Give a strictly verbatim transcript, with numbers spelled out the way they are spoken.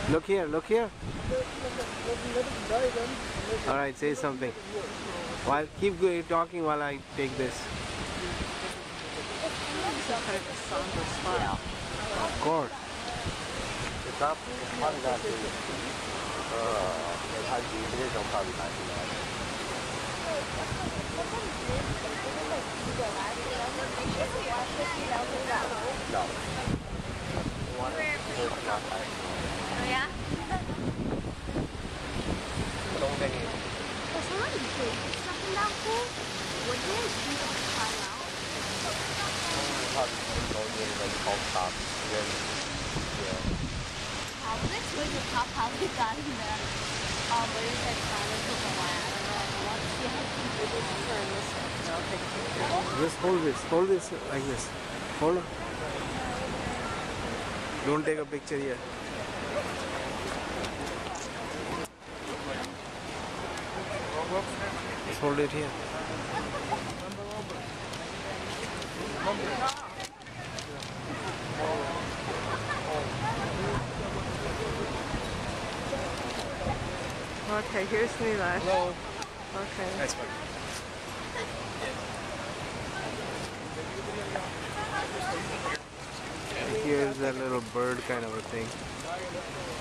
Look here, look here. Alright, say something. While keep going, talking while I take this. Some kind of a somber style. Of course. Oh yeah? 东北人。 There's a lot of big stuff in that pool. What is you don't try out? 他导演的考察人也。 How this was a top how we got in there. Um, but it's like kind of took a while. I don't know. I want to see how people do this turn this way. I'll take a picture. Just hold this, hold this like this. Hold on. Don't take a picture here. Just hold it here. Okay, here's Nilash. Hello. Okay. Nice one. Here's that little bird kind of a thing.